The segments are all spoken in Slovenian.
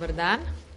Dober dan.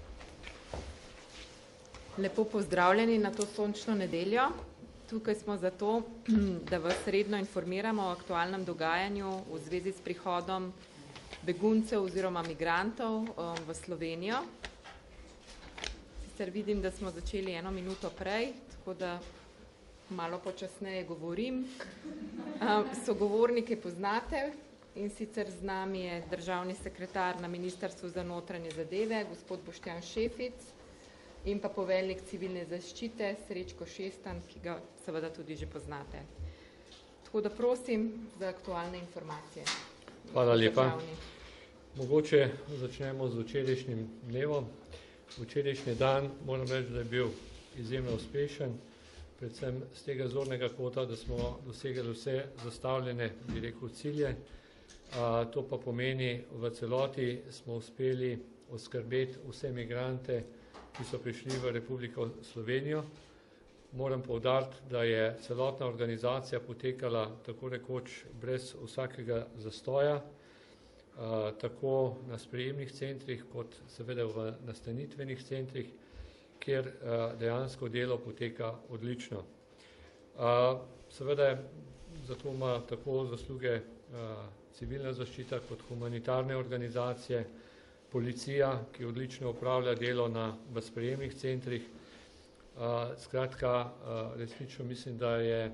Lepo pozdravljeni na to sončno nedeljo. Tukaj smo zato, da vas redno informiramo o aktualnem dogajanju v zvezi s prihodom beguncev oziroma migrantov v Slovenijo. Sicer vidim, da smo začeli 1 minuto prej, tako da malo počasneje govorim. Sogovornike poznate. In sicer z nami je državni sekretar na Ministrstvu za notranje zadeve, gospod Boštjan Šefic, in pa poveljnik civilne zaščite, Srečko Šestan, ki ga seveda tudi že poznate. Tako da prosim za aktualne informacije. Hvala lepa. Mogoče začnemo z včerajšnjim dnevom. Včerajšnji dan moram reči, da je bil izjemno uspešen, predvsem z tega zornega kota, da smo dosegli vse zastavljene, bi rekel, cilje. To pa pomeni, v celoti smo uspeli oskrbeti vse migrante, ki so prišli v Republiko Slovenijo. Moram poudariti, da je celotna organizacija potekala tako rekoč brez vsakega zastoja, tako na sprejemnih centrih, kot seveda v nastanitvenih centrih, kjer dejansko delo poteka odlično. Seveda zato ima tako zasluge civilna zaščita kot humanitarne organizacije, policija, ki odlično upravlja delo v sprejemnih centrih. Skratka, resnično mislim, da je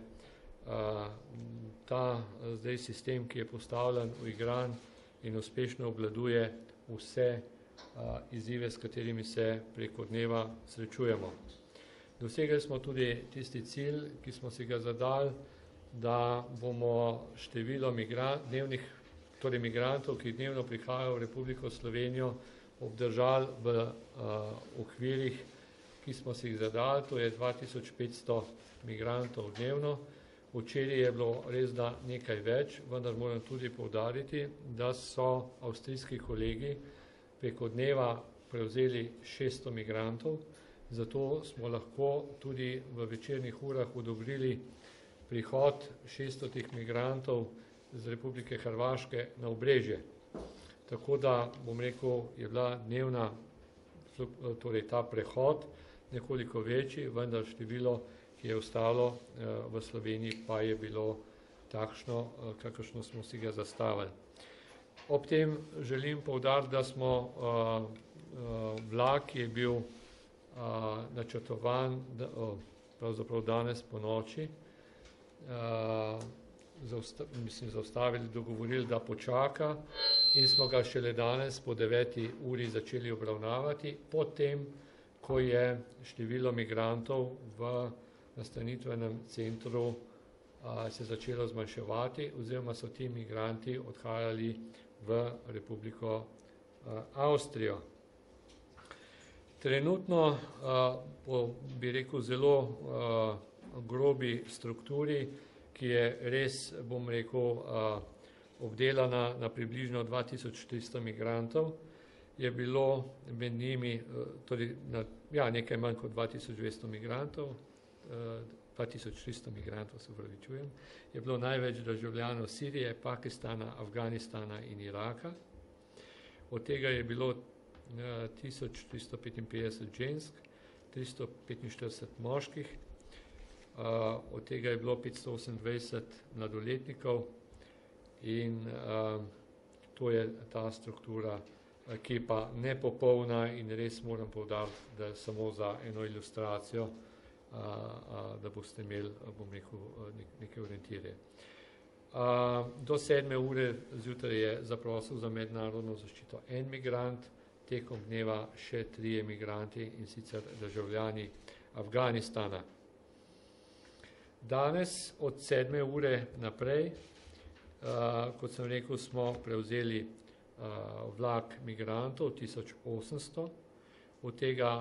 ta zdaj sistem, ki je postavljen, uigran in uspešno obvladuje vse izzive, s katerimi se preko dneva srečujemo. Dosegli smo tudi tisti cilj, ki smo si ga zadali, da bomo število migrantov, ki dnevno prihajajo v Republiko Slovenijo, obdržali v okvirih, ki smo si jih zadali, to je 2500 migrantov dnevno. Včeraj je bilo res da nekaj več, vendar moram tudi poudariti, da so avstrijski kolegi preko dneva prevzeli 600 migrantov, zato smo lahko tudi v večernih urah odobrili prihod 600 migrantov z Republike Hrvaške na Obrežje. Tako da, bom rekel, je bila dnevna, torej ta prehod nekoliko večji, vendar število, ki je ostalo v Sloveniji, pa je bilo takšno, kakršno smo si ga zastavili. Ob tem želim poudariti, da smo vlak, ki je bil načrtovan pravzaprav danes po noči, zaustavili, dogovorili, da počaka, in smo ga šele danes po 9. uri začeli obravnavati, potem, ko je število migrantov v nastanitvenem centru se začelo zmanjševati, oziroma so ti migranti odhajali v Republiko Avstrijo. Trenutno, po, bi rekel, zelo grobi strukturi, ki je res, bom rekel, obdelana na približno 2300 migrantov, je bilo med njimi, torej nekaj manj kot 2200 migrantov, 2300 migrantov, se upravičujem, je bilo največ državljanov Sirije, Pakistana, Afganistana in Iraka. Od tega je bilo 1355 žensk, 345 moških, od tega je bilo 528 mladoletnikov in to je ta struktura, ki je pa nepopolna, in res moram poudariti, da samo za eno ilustracijo, da boste imeli, bom rekel, neke orientirje. Do 7. ure zjutraj je zaprosil za mednarodno zaščito en migrant, tekom dneva še 3 migranti, in sicer državljani Afganistana. Danes od 7. ure naprej, kot sem rekel, smo prevzeli vlak migrantov, 1800, od tega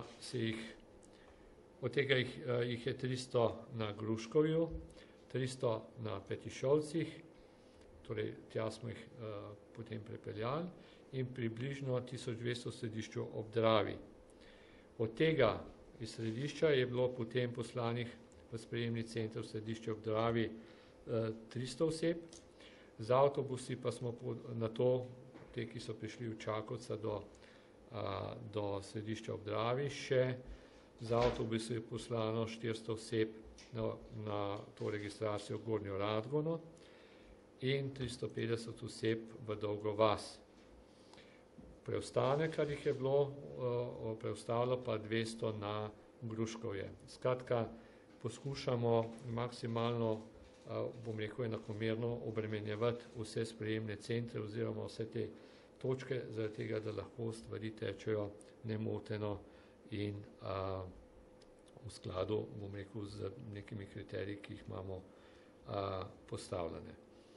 jih je 300 na Gruškovju, 300 na Petišovcih, torej tja smo jih potem prepeljali, in približno 1200 središču ob Dravi. Od tega iz središča je bilo potem poslanih v sprejemni center v središče ob Dravi 300 oseb, z avtobusi pa smo na to, te, ki so prišli v Čakovca do do središča ob Dravi, še z avtobusi je poslano 400 oseb na to registracijo v Gornjo Radgono in 350 oseb v Dolgo vas. Preostane, kar jih je bilo, preostalo pa 200 na Gruškovje. Skratka, poskušamo maksimalno, bom rekel, enakomerno obremenjevati vse sprejemne centre oziroma vse te točke, zaradi tega, da lahko stvari tečejo nemoteno in v skladu, bom rekel, z nekimi kriteriji, ki jih imamo postavljene.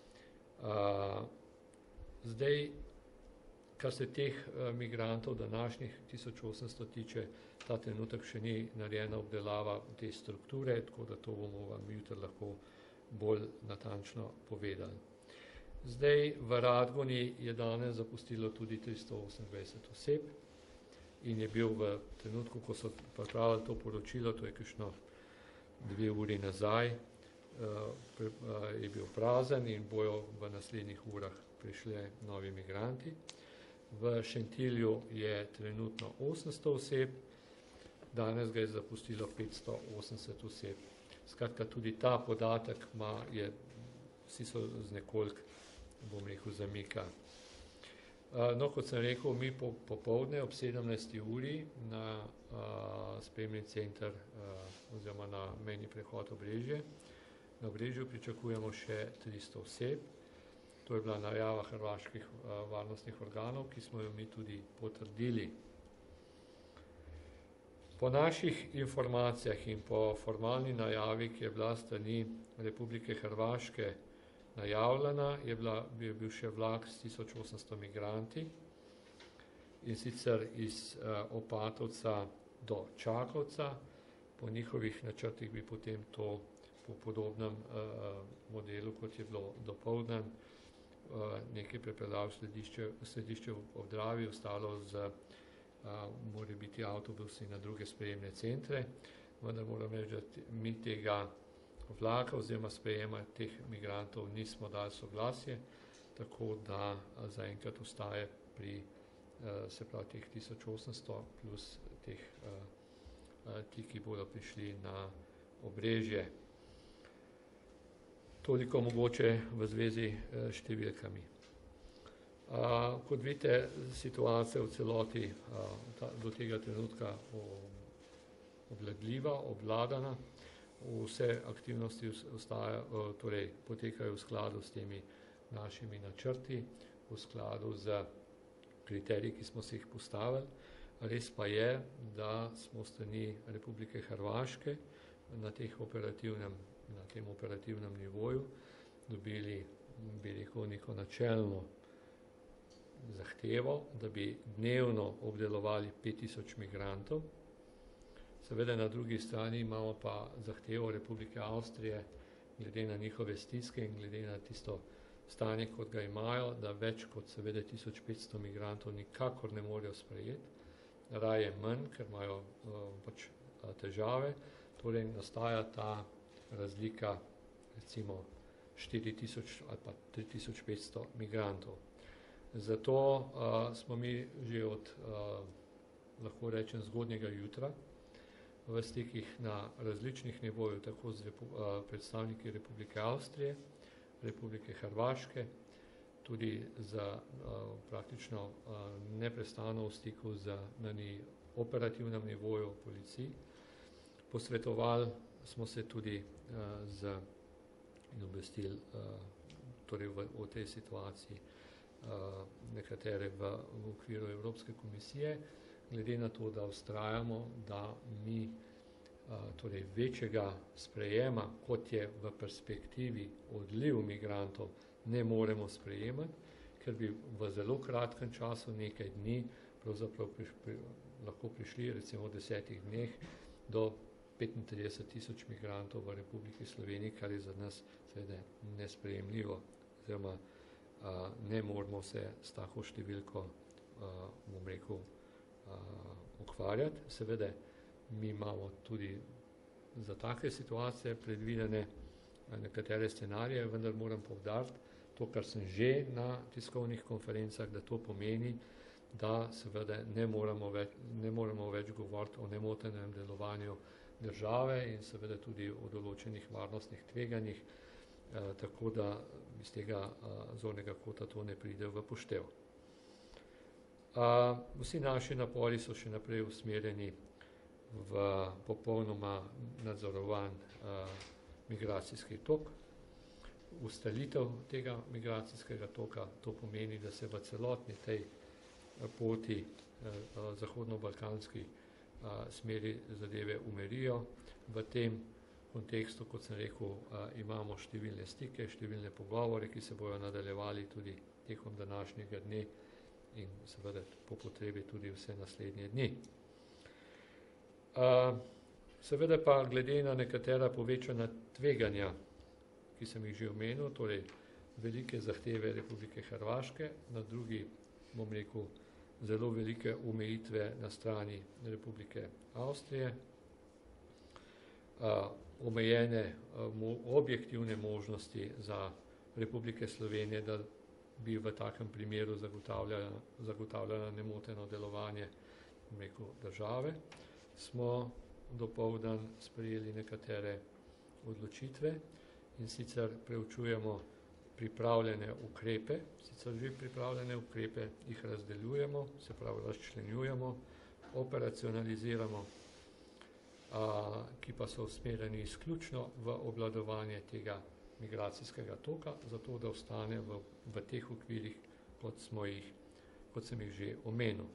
Zdaj, kar se teh migrantov današnjih 1800 tiče, ta trenutek še ni narejena obdelava te strukture, tako da to bomo vam jutri lahko bolj natančno povedali. Zdaj, v Radgoni je danes zapustilo tudi 328 oseb in je bil v trenutku, ko so pripravili to poročilo, to je kakšno 2 uri nazaj, je bil prazen in bojo v naslednjih urah prišli novi migranti. V Šentilju je trenutno 800 oseb, danes ga je zapustilo 580 oseb. Skratka, tudi ta podatek vsi so z nekoliko, bom rekel, zamika. No, kot sem rekel, mi popoldne ob 17. uri na sprejemni center oziroma na mejni prehod Obrežje. Na Obrežju pričakujemo še 300 oseb. To je bila najava hrvaških varnostnih organov, ki smo jo mi tudi potrdili. Po naših informacijah in po formalni najavi, ki je bila s strani Republike Hrvaške najavljena, je bil še vlak s 1800 migranti in sicer iz Opatovca do Čakovca. Po njihovih načrtih bi potem to po podobnem modelu, kot je bilo dopoldan, nekaj prepeljal središče ob Dravi, ostalo mora biti avtobusi na druge sprejemne centre, vendar moram reči, da mi tega vlaka oziroma sprejema teh migrantov nismo dali soglasje, tako da zaenkrat ostaje pri se pravi teh 1800 plus ti, ki bodo prišli na Obrežje. Toliko mogoče v zvezi s številkami. Kot vidite, situacija v celoti do tega trenutka obvladljiva, obvladana. Vse aktivnosti potekajo v skladu s temi našimi načrti, v skladu z kriteriji, ki smo si jih postavili. Res pa je, da smo strani Republike Hrvaške na tem operativnem nivoju dobili, bi rekel, neko načelno zahtevo, da bi dnevno obdelovali 5000 migrantov. Seveda na drugi strani imamo pa zahtevo Republike Avstrije, glede na njihove stiske in glede na tisto stanje, kot ga imajo, da več kot seveda 1500 migrantov nikakor ne morejo sprejeti, raje manj, ker imajo pač težave, torej nastaja ta razlika recimo 4000 ali pa 3500 migrantov. Zato smo mi že od, lahko rečem, zgodnjega jutra v stikih na različnih nivojih, tako z predstavniki Republike Avstrije, Republike Hrvaške, tudi za praktično neprestano v stiku na operativnem nivoju policiji. Posvetovali smo se tudi in obvestili torej v tej situaciji nekatere v okviru Evropske komisije, glede na to, da vztrajamo, da mi torej večjega sprejema, kot je v perspektivi odliv migrantov, ne moremo sprejemati, ker bi v zelo kratkem času, nekaj dni, pravzaprav lahko prišli, recimo v 10 dneh, do 35 000 migrantov v Republiki Sloveniji, kar je za nas seveda nesprejemljivo, oziroma ne moramo se s tako številko, bom rekel, ukvarjati. Seveda mi imamo tudi za take situacije predvidene nekatere scenarije, vendar moram poudariti to, kar sem že na tiskovnih konferencah, da to pomeni, da seveda ne moremo več govoriti o nemotenem delovanju države in seveda tudi o določenih varnostnih tveganjih, tako da iz tega zornega kota to ne pride v poštev. Vsi naši napori so še naprej usmerjeni v popolnoma nadzorovan migracijski tok. Ustalitev tega migracijskega toka, to pomeni, da se v celotni tej poti zahodno-balkanski smeri zadeve umirijo. V tem kontekstu, kot sem rekel, imamo številne stike, številne pogovore, ki se bojo nadaljevali tudi tekom današnjega dne in seveda po potrebi tudi vse naslednje dni. Seveda pa glede na nekatera povečana tveganja, ki sem jih že omenil, torej velike zahteve Republike Hrvaške, na drugi, bom rekel, zelo velike omejitve na strani Republike Avstrije, omejene objektivne možnosti za Republike Slovenije, da bi v takem primeru zagotavljala nemoteno delovanje, bom rekel, države, smo dopoldan sprejeli nekatere odločitve, in sicer preučujemo pripravljene ukrepe, jih razdeljujemo, se pravi razčlenjujemo, operacionaliziramo, ki pa so usmerjeni izključno v obvladovanje tega migracijskega toka, zato da ostane v teh okvirih, kot sem jih že omenil.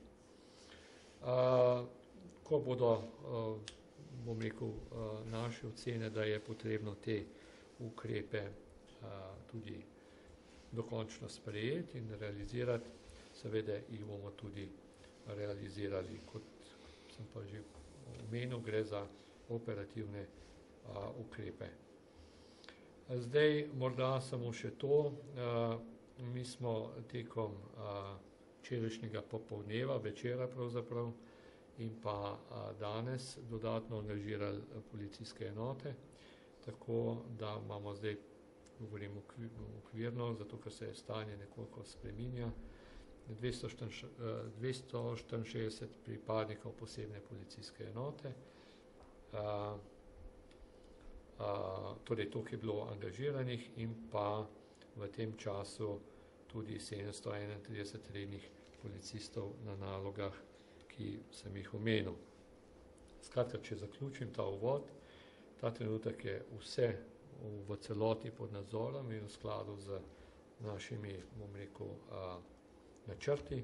Ko bodo, bom rekel, naše ocene, da je potrebno te ukrepe tudi dokončno sprejeti in realizirati, seveda jih bomo tudi realizirali. Kot sem pa že omenil, gre za operativne ukrepe. Zdaj morda samo še to, mi smo tekom včerajšnjega popoldneva, večera pravzaprav, in pa danes dodatno angažirali policijske enote, tako da imamo zdaj, govorim okvirno, zato ker se stanje nekoliko spreminja, 264 pripadnikov posebne policijske enote, torej toliko je bilo angažiranih in pa v tem času tudi 731 rednih policistov na nalogah, ki sem jih omenil. Skratka, če zaključim ta uvod, ta trenutek je vse v celoti pod nadzorom in v skladu z našimi, bom rekel, načrti.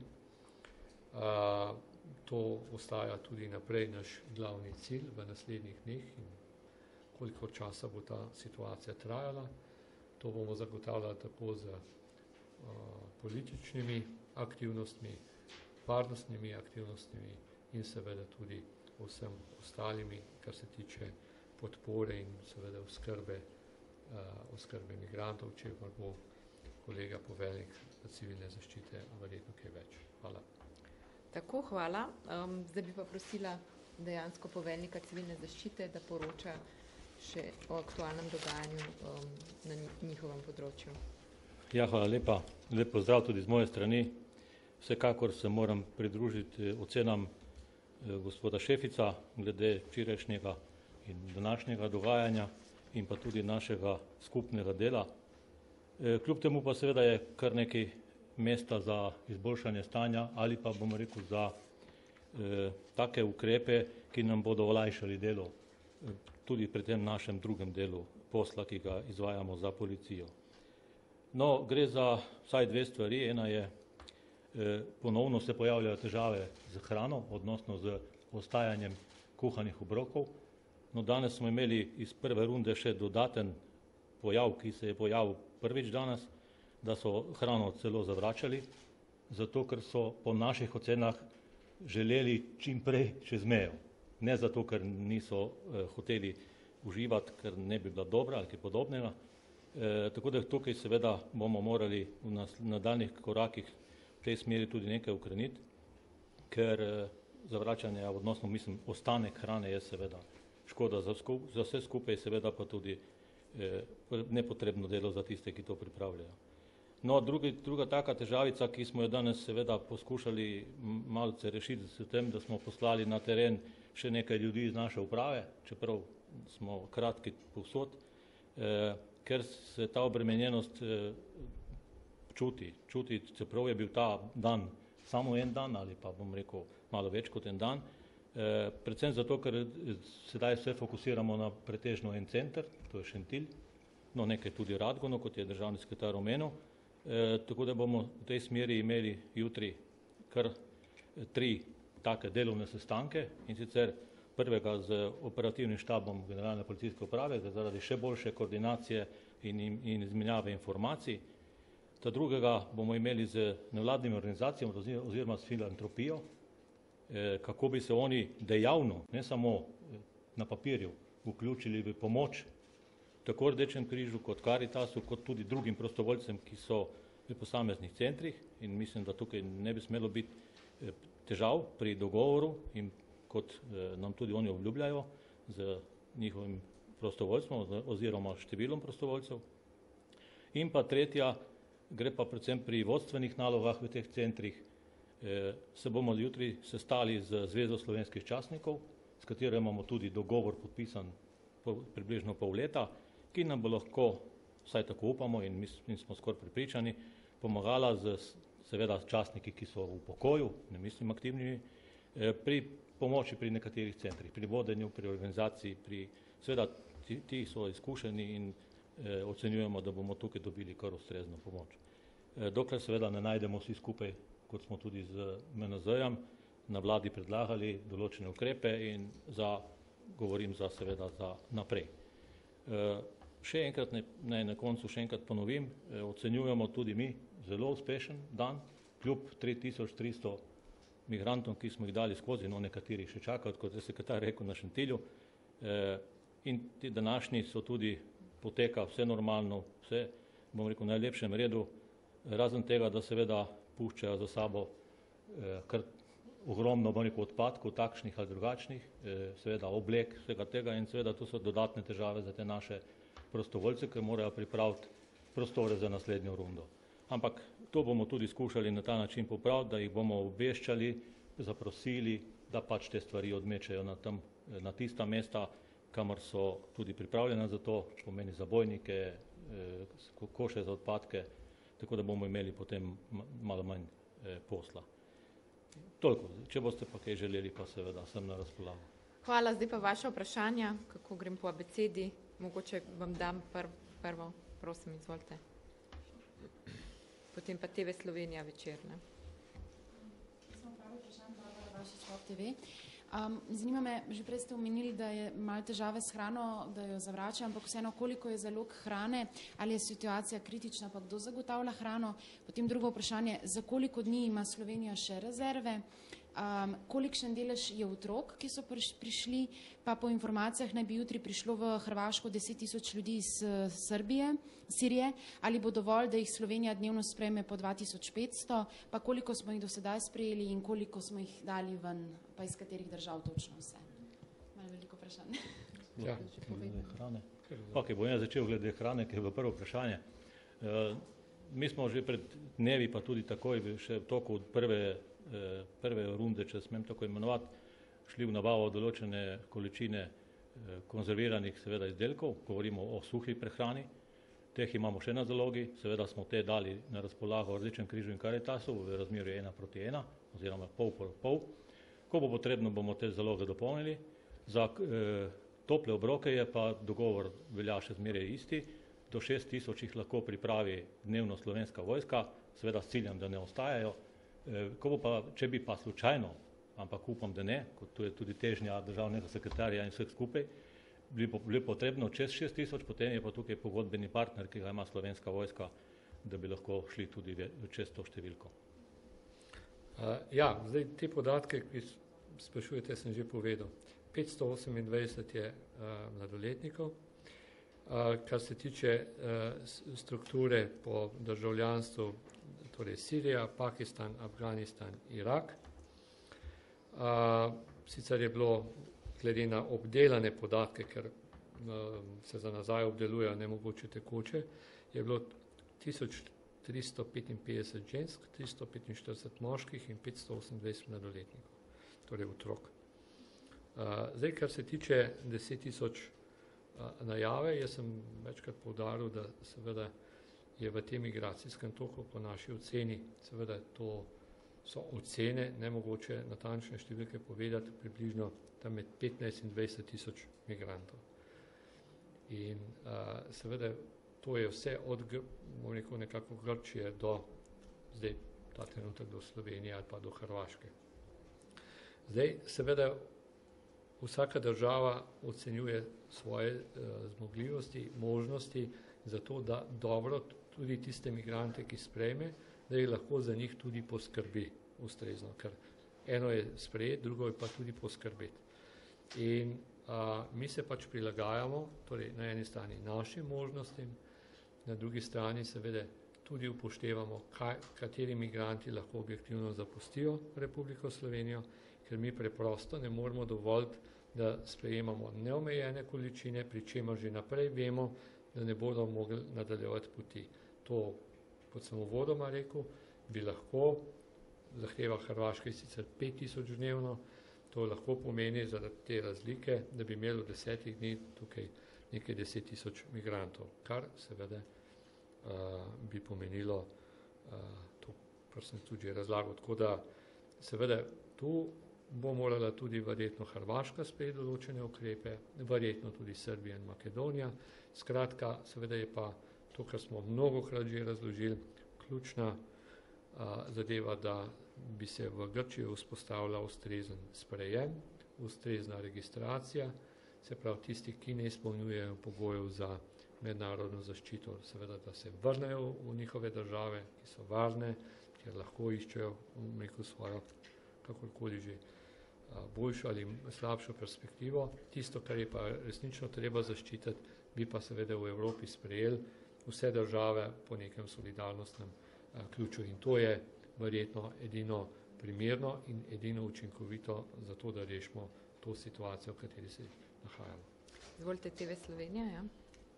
To ostaja tudi naprej naš glavni cilj v naslednjih dneh in koliko časa bo ta situacija trajala. To bomo zagotavljali tako z političnimi aktivnostmi, varnostnimi aktivnostmi in seveda tudi vsem ostalimi, kar se tiče podpore in seveda oskrbe migrantov, če bo kolega poveljnik civilne zaščite verjetno kaj več. Hvala. Tako, hvala. Zdaj bi pa prosila dejansko poveljnika civilne zaščite, da poroča še o aktualnem dogajanju na njihovem področju. Ja, hvala lepa. Lep pozdrav tudi z moje strani. Vsekakor se moram pridružiti ocenam gospoda Šefica glede včerajšnjega in današnjega dogajanja in pa tudi našega skupnega dela. Kljub temu pa seveda je kar nekaj mesta za izboljšanje stanja ali pa, bomo rekel, za take ukrepe, ki nam bodo olajšali delo tudi pri tem našem drugem delu posla, ki ga izvajamo za policijo. No, gre za vsaj dve stvari. Ena je, ponovno se pojavljajo težave z hrano, odnosno z ostajanjem kuhanih obrokov. No, danes smo imeli iz prve runde še dodaten pojav, ki se je pojavil prvič danes, da so hrano celo zavračali, zato ker so po naših ocenah želeli čim prej čez mejo. Ne zato, ker niso hoteli uživati, ker ne bi bila dobra ali kaj podobnega. Tako da tukaj seveda bomo morali v nadaljnjih korakih v tej smeri tudi nekaj ukreniti, ker zavračanje, odnosno mislim, ostanek hrane je seveda škoda za vse skupaj, seveda pa tudi nepotrebno delo za tiste, ki to pripravljajo. No, druga taka težavica, ki smo jo danes seveda poskušali malce rešiti s tem, da smo poslali na teren še nekaj ljudi iz naše uprave, čeprav smo kratki povsod, ker se ta obremenjenost čuti, čeprav je bil ta dan samo en dan ali pa bom rekel malo več kot en dan, predvsem zato, ker sedaj vse fokusiramo na pretežno en center, to je Šentilj, no nekaj tudi Radgono, kot je državni sekretar omenil, tako da bomo v tej smeri imeli jutri kar 3 take delovne sestanke, in sicer prvega z operativnim štabom Generalne policijske uprave, zaradi še boljše koordinacije in izmenjave informacij. Ta drugega bomo imeli z nevladnimi organizacijami oziroma s filantropijo, kako bi se oni dejavno, ne samo na papirju, vključili v pomoč tako Rdečem križu kot Karitasu, kot tudi drugim prostovoljcem, ki so v posameznih centrih, in mislim, da tukaj ne bi smelo biti težav pri dogovoru in kot nam tudi oni obljubljajo z njihovim prostovoljstvom oziroma številom prostovoljcev. In pa tretja, gre pa predvsem pri vodstvenih nalogah v teh centrih, se bomo jutri sestali z Zvezo slovenskih častnikov, s katero imamo tudi dogovor podpisan približno pol leta, ki nam bo lahko, vsaj tako upamo in smo skoraj prepričani, pomagala seveda častniki, ki so v pokoju, ne mislim aktivnimi, pri pomoči pri nekaterih centrih, pri vodenju, pri organizaciji, seveda ti so izkušeni in ocenjujemo, da bomo tukaj dobili kar ustrezno pomoč. Dokler seveda ne najdemo vsi skupaj, kot smo tudi z MNZ-jem, na vladi predlagali določene ukrepe in govorim seveda za naprej. Še enkrat naj na koncu še enkrat ponovim, ocenjujemo tudi mi zelo uspešen dan, kljub 3300 migrantom, ki smo jih dali skozi, no nekateri še čakajo, kot je sekretar rekel, na Šentilju, in ti današnji so tudi poteka vse normalno, vse, bom rekel, v najlepšem redu, razen tega, da seveda puščajo za sabo kar ogromno, bom rekel, odpadkov, takšnih ali drugačnih, seveda oblek, vsega tega, in seveda to so dodatne težave za te naše prostovoljce, ki morajo pripraviti prostore za naslednjo rundo. Ampak to bomo tudi skušali na ta način popraviti, da jih bomo obveščali, zaprosili, da pač te stvari odmečajo na tista mesta, kamor so tudi pripravljena za to, pomeni zabojnike, koše za odpadke, tako da bomo imeli potem malo manj posla. Toliko, če boste pa kaj želeli, pa seveda sem na razpolago. Hvala, zdaj pa vaše vprašanja, kako grem po abecedi, mogoče vam dam prvo, prosim, izvolite. Potem pa TV Slovenija večerne. Zanima me, že prej ste omenili, da je malo težave s hrano, da jo zavračajo, ampak vseeno, koliko je zalog hrane, ali je situacija kritična, pa kdo zagotavlja hrano. Potem drugo vprašanje, za koliko dni ima Slovenija še rezerve, kolikšen delež je otrok, ki so prišli, pa po informacijah naj bi jutri prišlo v Hrvaško 10 000 ljudi iz Sirije, ali bo dovolj, da jih Slovenija dnevno sprejme po 2500, pa koliko smo jih do sedaj sprejeli in koliko smo jih dali ven, pa iz katerih držav točno vse. Malo veliko vprašanje. Ja, hrane. Ok, bom jaz začel glede hrane, ki je bilo prvo vprašanje. Mi smo že pred dnevi, pa tudi takoj še v toku prve runde, če smem tako imenovati, šli v nabavo določene količine konzerviranih seveda izdelkov, govorimo o suhi prehrani, teh imamo še na zalogi, seveda smo te dali na razpolago Rdečem križu in Karitasu v razmerju 1:1, oziroma pol. Ko bo potrebno, bomo te zaloge dopolnili. Za tople obroke je pa dogovor velja še zmeraj isti, do 6000 jih lahko pripravi dnevno Slovenska vojska, seveda s ciljem, da ne ostajajo. Če bi pa slučajno, ampak upam, da ne, kot tu je tudi težnja državnega sekretarja in vseh skupaj, bi potrebno čez 6000, potem je pa tukaj pogodbeni partner, ki ga ima Slovenska vojska, da bi lahko šli tudi čez to številko. Ja, zdaj te podatke, ki sprašujete, sem že povedal. 528 je mladoletnikov. Kar se tiče strukture po državljanstvu, torej Sirija, Pakistan, Afganistan, Irak. Sicer je bilo glede na obdelane podatke, ker se za nazaj obdelujejo nemogoče tekoče, je bilo 355 žensk, 345 moških in 528 mladoletnikov, torej otrok. Zdaj, kar se tiče 10.000 najave, jaz sem večkrat poudaril, da seveda je v tem migracijskem toku po naši oceni, seveda to so ocene, nemogoče natančne številke povedati, približno tam med 15 in 20 tisoč migrantov. In seveda to je vse od, bom rekel, nekako Grčije do zdaj ta trenutek do Slovenije ali pa do Hrvaške. Zdaj, seveda, vsaka država ocenjuje svoje zmogljivosti, možnosti za to, da dobro tudi tiste migrante, ki sprejme, da jih lahko za njih tudi poskrbi ustrezno, ker eno je sprejeti, drugo je pa tudi poskrbeti. In mi se pač prilagajamo, torej na eni strani našim možnostim, na drugi strani seveda tudi upoštevamo, kateri migranti lahko objektivno zapustijo Republiko Slovenijo, ker mi preprosto ne moremo dovoliti, da sprejemamo neomejene količine, pri čemer že naprej vemo, da ne bodo mogli nadaljevati poti. To, kot sem uvodoma rekel, bi lahko, zahteva Hrvaške sicer 5000 dnevno, to lahko pomeni zaradi te razlike, da bi imeli v 10 dni tukaj nekaj 10.000 migrantov, kar seveda bi pomenilo to, kar sem tudi razlagal. Tako da seveda tu bo morala tudi verjetno Hrvaška sprejeti določene ukrepe, verjetno tudi Srbija in Makedonija. Skratka, seveda je pa to, kar smo mnogokrat že razložili, ključna zadeva, da bi se v Grčiji vzpostavila ustrezen sprejem, ustrezna registracija, se pravi tisti, ki ne izpolnjujejo pogojev za mednarodno zaščito, seveda, da se vrnejo v njihove države, ki so varne, kjer lahko iščejo neko svojo, kakorkoli že, boljšo ali slabšo perspektivo. Tisto, kar je pa resnično treba zaščititi, bi pa seveda v Evropi sprejeli vse države po nekem solidarnostnem ključu. In to je verjetno edino primerno in edino učinkovito za to, da rešimo to situacijo, v kateri se nahajamo. Izvolite, TV Slovenija, ja.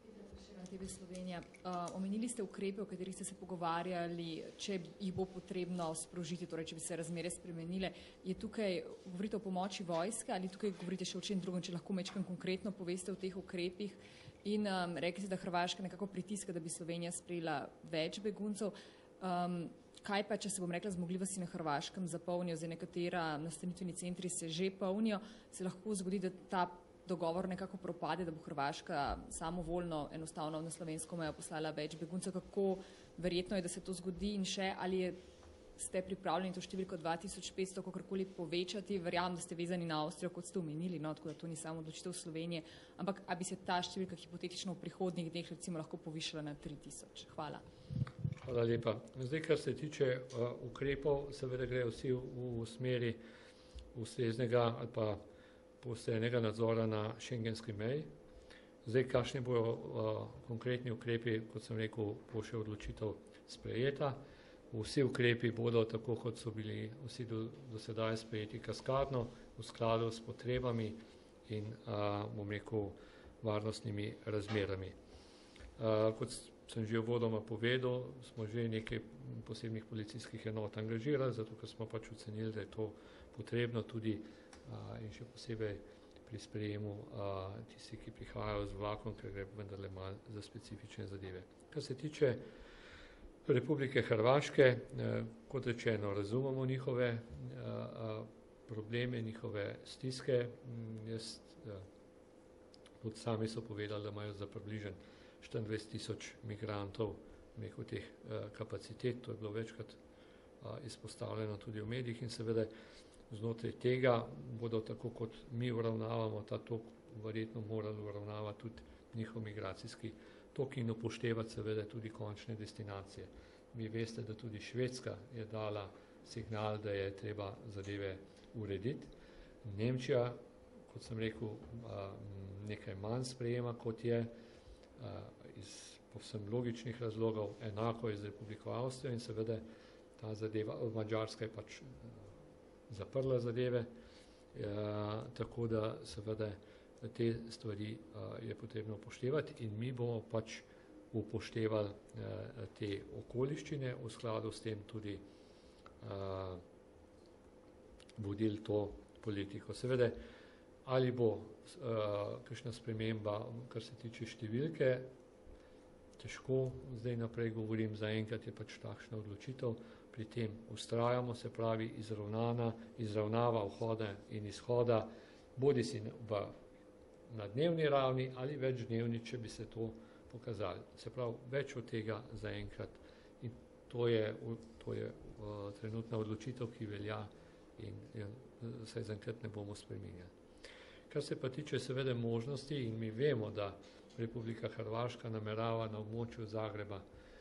TV Slovenija. Omenili ste ukrepe, o katerih ste se pogovarjali, če jih bo potrebno sprožiti, torej če bi se razmere spremenile. Je tukaj, govorite o pomoči vojske ali tukaj govorite še o čem drugem, če lahko mečkam konkretno poveste o teh ukrepih? In rekli ste, da Hrvaška nekako pritiska, da bi Slovenija sprejela več beguncev. Kaj pa, če se bom rekla, zmogljivosti na Hrvaškem zapolnijo, zdaj nekatera nastanitveni centri se že polnijo, se lahko zgodi, da ta dogovor nekako propade, da bo Hrvaška samovoljno enostavno na slovensko mejo poslala več beguncev. Kako verjetno je, da se to zgodi in še, ali ste pripravljeni to številko 2500 kakorkoli povečati? Verjamem, da ste vezani na Avstrijo, kot ste omenili, no, tako da to ni samo odločitev Slovenije, ampak a bi se ta številka hipotetično v prihodnjih dneh recimo lahko povišala na 3000? Hvala. Hvala lepa. Zdaj, kar se tiče ukrepov, seveda grejo vsi v smeri ustreznega ali pa poostrenega nadzora na šengenski meji. Zdaj, kakšni bodo konkretni ukrepi, kot sem rekel, bo še odločitev sprejeta. Vsi ukrepi bodo, tako kot so bili vsi do sedaj sprejeti, kaskadno, v skladu s potrebami in, bom rekel, varnostnimi razmerami. Kot sem že uvodoma povedal, smo že nekaj posebnih policijskih enot angažirali, zato ker smo pač ocenili, da je to potrebno tudi in še posebej pri sprejemu tisti, ki prihajajo z vlakom, ker gre vendarle malo za specifične zadeve. Kar se tiče Republike Hrvaške, kot rečeno, razumemo njihove probleme, njihove stiske. Tudi sami so povedali, da imajo za približno 24.000 migrantov nekaj teh kapacitet, to je bilo večkrat izpostavljeno tudi v medijih in seveda znotraj tega bodo, tako kot mi uravnavamo ta tok, verjetno morali uravnavati tudi njihov migracijski tok in upoštevati seveda tudi končne destinacije. Vi veste, da tudi Švedska je dala signal, da je treba zadeve urediti. Nemčija, kot sem rekel, nekaj manj sprejema, kot je iz povsem logičnih razlogov, enako je z Republiko Avstrijo in seveda ta zadeva, Madžarska je pač zaprla zadeve, tako da seveda te stvari je potrebno upoštevati in mi bomo pač upoštevali te okoliščine, v skladu s tem tudi vodili to politiko. Seveda, ali bo kakšna sprememba, kar se tiče številke, težko zdaj naprej govorim, zaenkrat je pač takšna odločitev, pri tem vztrajamo, se pravi izravnava vhoda in izhoda, bodi si na dnevni ravni ali večdnevni, če bi se to pokazali. Se pravi, več od tega zaenkrat in to je trenutna odločitev, ki velja in saj zaenkrat ne bomo spreminjali. Kar se pa tiče seveda možnosti in mi vemo, da Republika Hrvaška namerava na območju Zagreba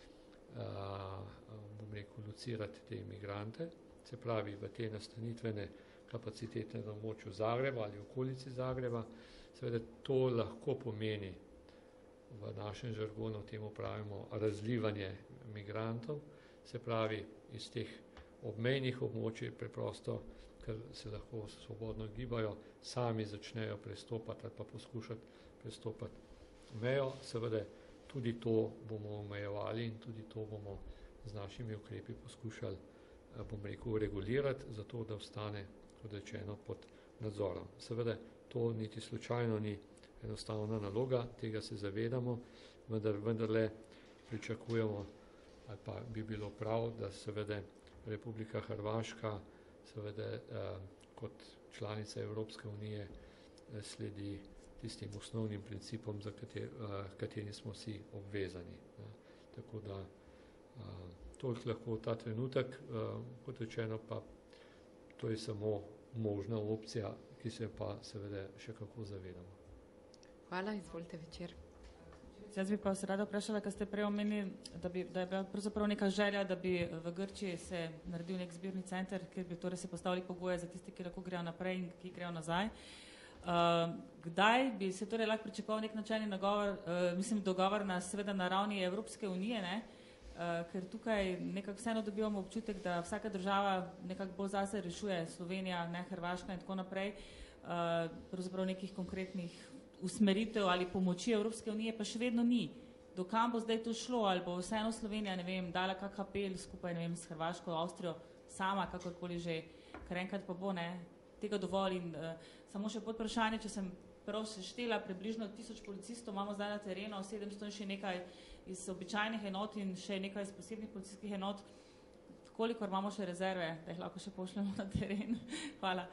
locirati te imigrante, se pravi v te nastanitvene kapacitete na območju Zagreba ali okolici Zagreba. Seveda to lahko pomeni, v našem žargonu temu pravimo razlivanje migrantov, se pravi iz teh obmejnih območij preprosto, ker se lahko svobodno gibajo, sami začnejo prestopati ali pa poskušati prestopati mejo. Seveda tudi to bomo omejevali in tudi to bomo z našimi ukrepi poskušali, regulirati, zato da ostane, kot rečeno, pod nadzorom. Seveda to niti slučajno ni enostavna naloga, tega se zavedamo, vendarle pričakujemo, ali pa bi bilo prav, da seveda Republika Hrvaška seveda kot članica Evropske unije sledi tistim osnovnim principom, za katerim smo si obvezani. Tako da toliko lahko ta trenutek, kot rečeno pa to je samo možna opcija, ki se pa seveda še kako zavedamo. Hvala, izvolite Večer. Jaz bi pa se rada vprašala, kaj ste prej omenili, da je bila pravzaprav neka želja, da bi v Grčiji se naredil nek zbirni center, kjer bi torej se postavili pogoje za tiste, ki lahko grejo naprej in ki grejo nazaj. Kdaj bi se torej lahko pričakoval nek načelni dogovor seveda na ravni Evropske unije, ne? Ker tukaj nekako vseeno dobivamo občutek, da vsaka država nekako bolj zase rešuje, Slovenija, ne Hrvaška in tako naprej, pravzaprav nekih konkretnih usmeritev ali pomoči Evropske unije pa še vedno ni. Do kam bo zdaj to šlo, ali bo vseeno Slovenija, ne vem, dala kak apel skupaj, ne vem, s Hrvaško, Avstrijo, sama, kakorkoli že, ker enkrat pa bo, ne, tega dovolj in samo še podvprašanje, če sem prav seštela, približno 1000 policistov imamo zdaj na terenu, 700 in še nekaj iz običajnih enot in še nekaj iz posebnih policijskih enot, kolikor imamo še rezerve, da jih lahko še pošljemo na teren. Hvala.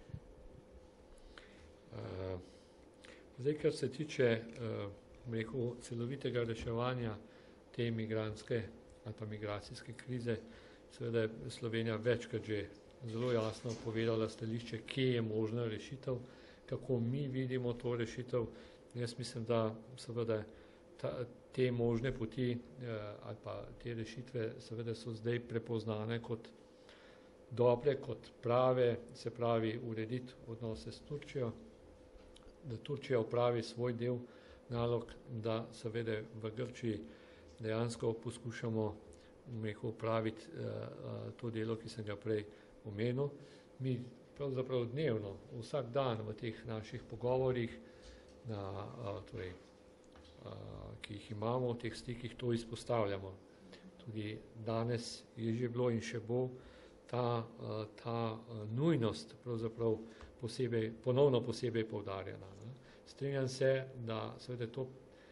Zdaj, kar se tiče celovitega reševanja te migrantske ali pa migracijske krize, seveda je Slovenija večkrat že zelo jasno povedala stališče, kje je možna rešitev, kako mi vidimo to rešitev. Jaz mislim, da seveda te možne poti ali pa te rešitve seveda so zdaj prepoznane kot dobre, kot prave, se pravi urediti odnose s Turčijo, da Turčija opravi svoj del nalog, da seveda v Grčiji dejansko poskušamo opraviti to delo, ki sem ga prej omenil. Mi pravzaprav dnevno, vsak dan v teh naših pogovorih, ki jih imamo v teh stikih, to izpostavljamo. Tudi danes je že bilo in še bo ta nujnost pravzaprav ponovno posebej poudarjena. Strinjam se, da seveda to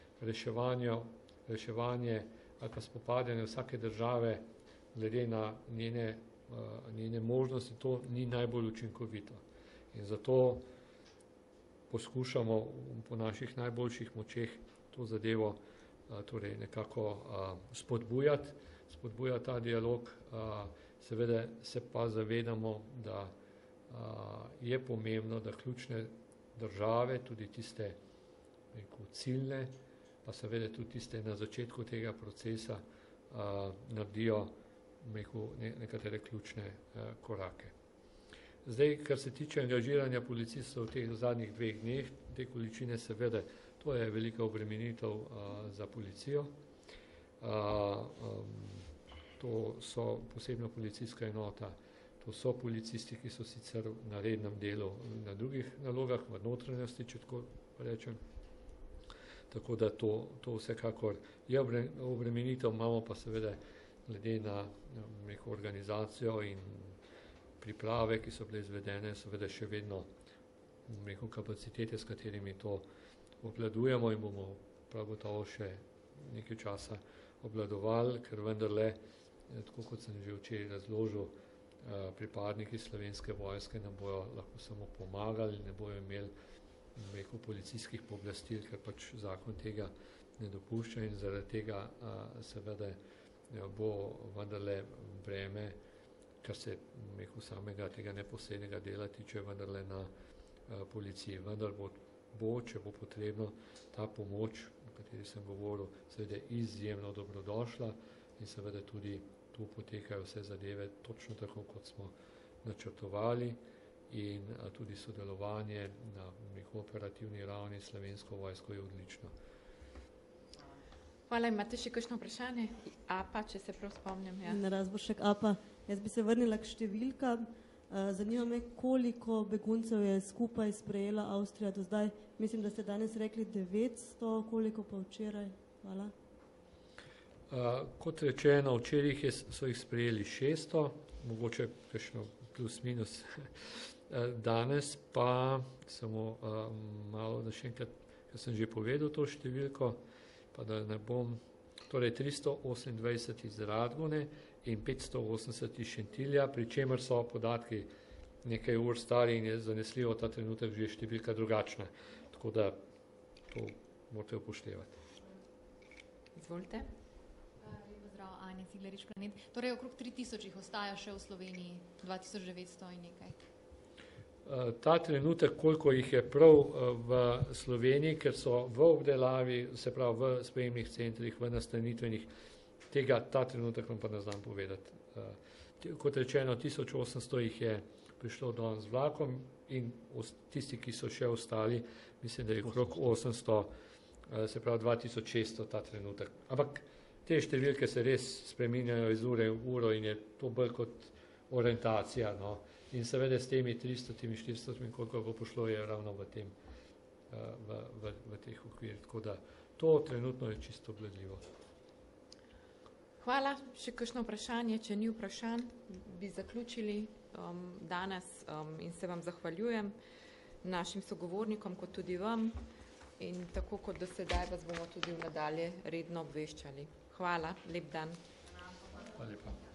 reševanje ali pa spopadanje vsake države glede na njene možnosti, to ni najbolj učinkovito. In zato poskušamo po naših najboljših močeh to zadevo torej nekako spodbujati ta dialog. Seveda se pa zavedamo, da je pomembno, da ključne države, tudi tiste ciljne, pa seveda tudi tiste na začetku tega procesa naredijo nekatere ključne korake. Zdaj, kar se tiče angažiranja policistov v teh zadnjih 2 dneh, te količine seveda, to je velika obremenitev za policijo. To so posebna policijska enota, to so policisti, ki so sicer na rednem delu na drugih nalogah, v notranjosti, če tako rečem. tako da to vsekakor je obremenitev, imamo pa seveda glede na neko organizacijo in priprave, ki so bile izvedene, seveda še vedno neko kapacitete, s katerimi to obvladujemo in bomo prav gotovo še nekaj časa obvladovali, ker vendarle, tako kot sem že včeraj razložil, pripadniki Slovenske vojske nam bojo lahko samo pomagali, ne bojo imeli neko policijskih pooblastil, ker pač zakon tega ne dopušča in zaradi tega seveda bo vendarle breme, kar se samega tega neposrednega dela tiče, vendarle na policiji. Vendar bo, če bo potrebno, ta pomoč, o kateri sem govoril, seveda izjemno dobrodošla in seveda tudi tu potekajo vse zadeve točno tako, kot smo načrtovali in tudi sodelovanje na neko operativni ravni s Slovensko vojsko je odlično. Hvala, imate še kakšno vprašanje? APA, če se prav spomnim. Ja. Razboršek APA. Jaz bi se vrnila k številkam. Zanima me, koliko beguncev je skupaj sprejela Avstrija do zdaj. Mislim, da ste danes rekli 900, koliko pa včeraj? Hvala. Kot rečeno, včeraj so jih sprejeli 600, mogoče kakšno plus minus. Danes pa samo malo, da še enkrat, ker sem že povedal to številko, pa da ne bom, torej 328 iz Radgone in 580 iz Šentilja, pri čemer so podatki nekaj ur stari in je zanesljivo ta trenutek že številka drugačna. Tako da to morate upoštevati. Izvolite. Pozdrav, Anja Ciglerič, Planet. Torej, okrog 3000 jih ostaja še v Sloveniji, 2900 in nekaj. Ta trenutek, koliko jih je prav v Sloveniji, ker so v obdelavi, se pravi v sprejemnih centrih, v nastanitvenih, ta trenutek vam pa ne znam povedati. Kot rečeno, 1800 jih je prišlo danes z vlakom in tisti, ki so še ostali, mislim, da je okrog 800, se pravi 2600 ta trenutek. Ampak te številke se res spreminjajo iz ure v uro in je to bolj kot orientacija, no. In seveda s temi 300, 400, koliko bo pošlo, je ravno v teh okvirih. Tako da to trenutno je čisto obvladljivo. Hvala. Še kakšno vprašanje? Če ni vprašanj, bi zaključili danes in se vam zahvaljujem, našim sogovornikom, kot tudi vam. In tako kot do sedaj vas bomo tudi v nadalje redno obveščali. Hvala, lep dan. Hvala lepa.